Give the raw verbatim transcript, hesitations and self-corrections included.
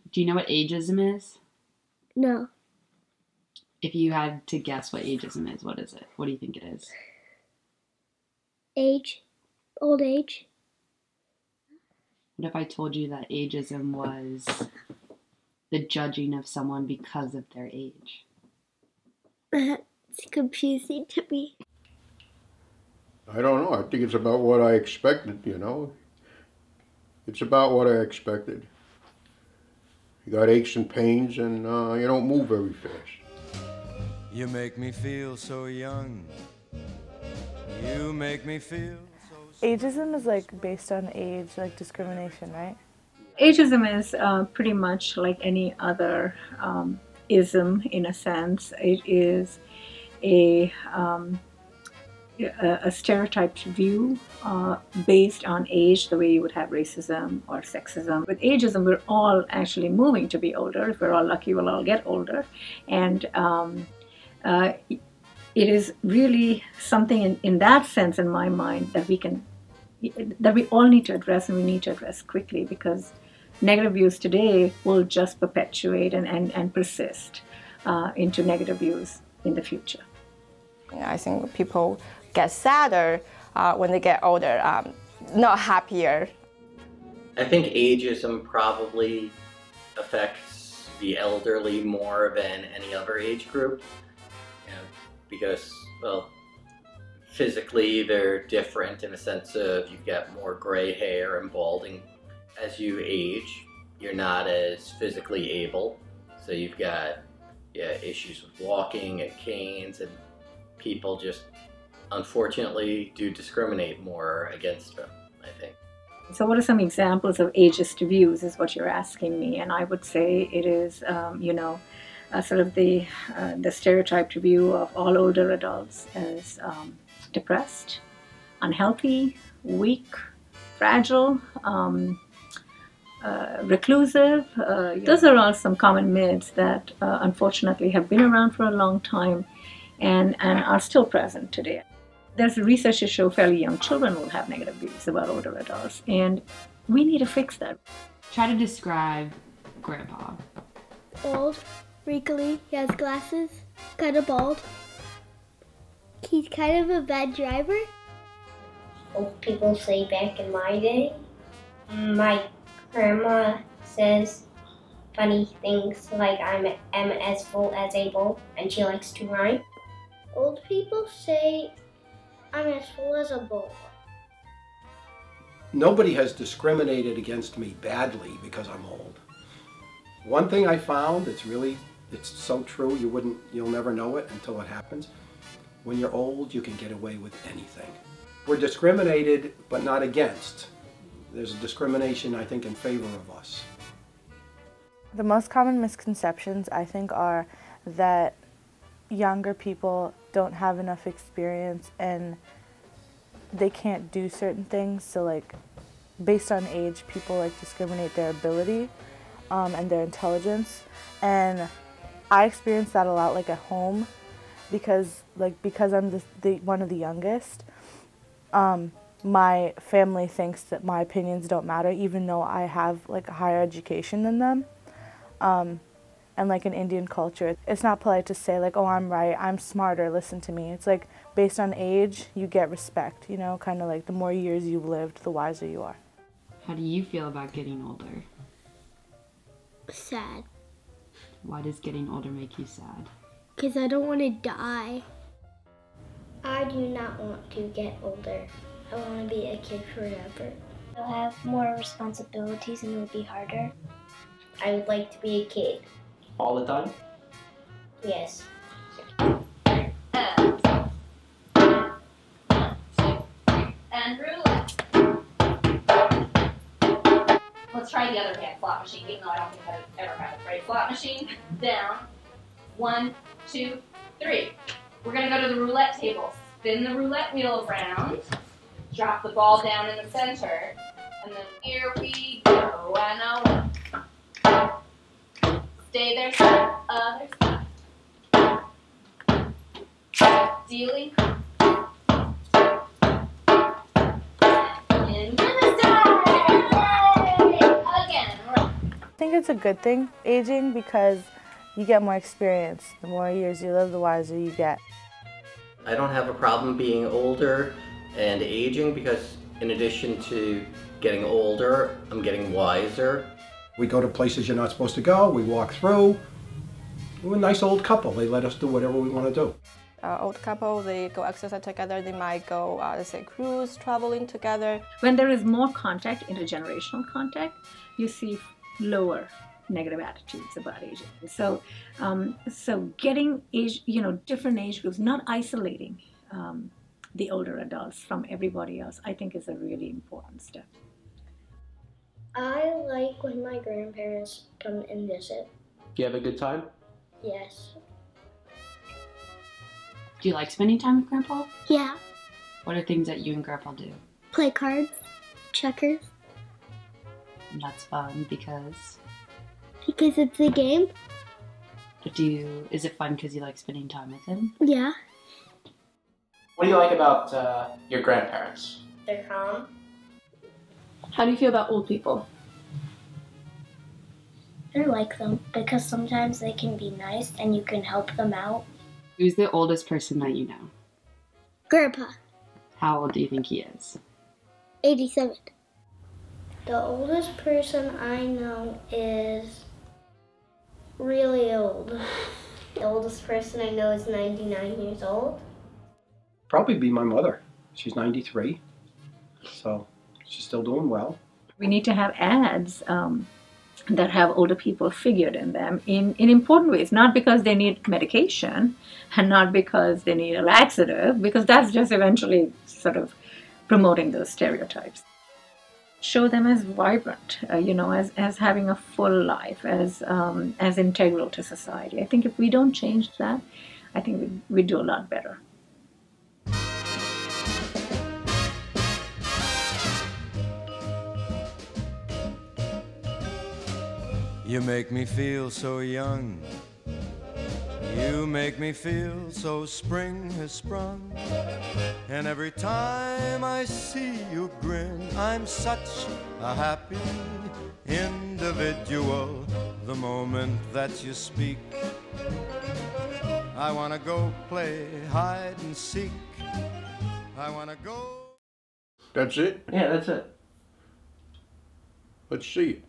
Do you know what ageism is? No. If you had to guess what ageism is, what is it? What do you think it is? Age. Old age. What if I told you that ageism was the judging of someone because of their age? That's confusing to me. I don't know. I think it's about what I expected, you know. It's about what I expected. You got aches and pains and uh, you don't move very fast. You make me feel so young. You make me feel so... Ageism is like based on age, like discrimination, right? Ageism is uh, pretty much like any other um, ism in a sense. It is a, um, a, a stereotyped view uh, based on age, the way you would have racism or sexism. With ageism, we're all actually moving to be older. If we're all lucky, we'll all get older. And um, uh, it is really something in, in that sense, in my mind, that we can, that we all need to address, and we need to address quickly, because negative views today will just perpetuate and, and, and persist uh, into negative views in the future. You know, I think people get sadder uh, when they get older, um, not happier. I think ageism probably affects the elderly more than any other age group, you know, because, well, physically they're different in the sense of you've got more gray hair and balding. As you age, you're not as physically able, so you've got yeah, issues with walking and canes, and people just unfortunately do discriminate more against them, I think. So what are some examples of ageist views is what you're asking me, and I would say it is, um, you know, uh, sort of the, uh, the stereotyped view of all older adults as um, depressed, unhealthy, weak, fragile, um, Uh, reclusive. Uh, those are all some common myths that uh, unfortunately have been around for a long time and, and are still present today. There's research to show fairly young children will have negative views about older adults, and we need to fix that. Try to describe Grandpa. Old, wrinkly, he has glasses, kind of bald. He's kind of a bad driver. Old people say back in my day, my grandma says funny things like I'm am as full as a bowl, and she likes to rhyme. Old people say I'm as full as a bowl. Nobody has discriminated against me badly because I'm old. One thing I found that's really, it's so true, you wouldn't, you'll never know it until it happens. When you're old, you can get away with anything. We're discriminated, but not against. There's a discrimination, I think, in favor of us. The most common misconceptions, I think, are that younger people don't have enough experience and they can't do certain things. So, like, based on age, people, like, discriminate their ability um, and their intelligence. And I experienced that a lot, like, at home because, like, because I'm the, the one of the youngest. Um, my family thinks that my opinions don't matter, even though I have like a higher education than them. Um, and like in Indian culture, it's not polite to say like, oh, I'm right, I'm smarter, listen to me. It's like based on age, you get respect, you know, kind of like the more years you've lived, the wiser you are. How do you feel about getting older? Sad. Why does getting older make you sad? Because I don't want to die. I do not want to get older. I want to be a kid forever. I'll have more responsibilities and it'll be harder. I would like to be a kid. All the time? Yes. And, and roulette. Let's try the other hand, slot machine, even though I don't think I've ever had it. Right, slot machine, down. One, two, three. We're gonna go to the roulette table. Spin the roulette wheel around. Drop the ball down in the center, and then here we go, and a one. Stay there, side, other side. Dealing. Into the side. Again, right. think it's a good thing, aging, because you get more experience. The more years you live, the wiser you get. I don't have a problem being older and aging because in addition to getting older, I'm getting wiser. We go to places you're not supposed to go, we walk through. We're a nice old couple. They let us do whatever we want to do. Uh, old couple, they go exercise together, they might go, uh, let's say, cruise, traveling together. When there is more contact, intergenerational contact, you see lower negative attitudes about aging. So, um, so getting age, you know, different age groups, not isolating um, the older adults from everybody else, I think is a really important step. I like when my grandparents come and visit. Do you have a good time? Yes. Do you like spending time with Grandpa? Yeah. What are things that you and Grandpa do? Play cards, checkers. And that's fun because... Because it's a game. But do you... Is it fun because you like spending time with him? Yeah. What do you like about uh, your grandparents? They're calm. How do you feel about old people? I like them because sometimes they can be nice and you can help them out. Who's the oldest person that you know? Grandpa. How old do you think he is? eighty-seven. The oldest person I know is really old. The oldest person I know is ninety-nine years old. Probably be my mother. She's ninety-three, so she's still doing well. We need to have ads um, that have older people figured in them in, in important ways, not because they need medication and not because they need a laxative, because that's just eventually sort of promoting those stereotypes. Show them as vibrant, uh, you know, as, as having a full life, as, um, as integral to society. I think if we don't change that, I think we'd, we'd do a lot better. You make me feel so young. You make me feel so spring has sprung. And every time I see you grin, I'm such a happy individual. The moment that you speak, I wanna go play hide and seek. I wanna go. That's it? Yeah, that's it. Let's see it.